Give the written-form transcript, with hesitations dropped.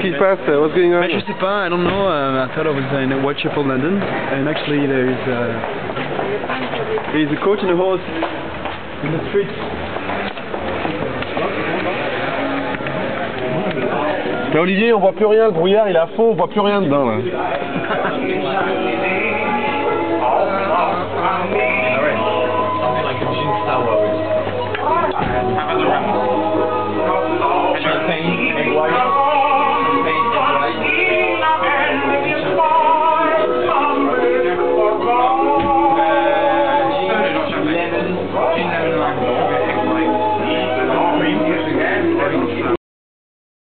qui se passe? What's going on? Je sais pas, I don't know. I thought I was in Whitechapel, London, and actually there's a coach and a horse in the street. Mais Olivier, on voit plus rien, le brouillard il est à fond, on voit plus rien dedans là. Like a machine tower.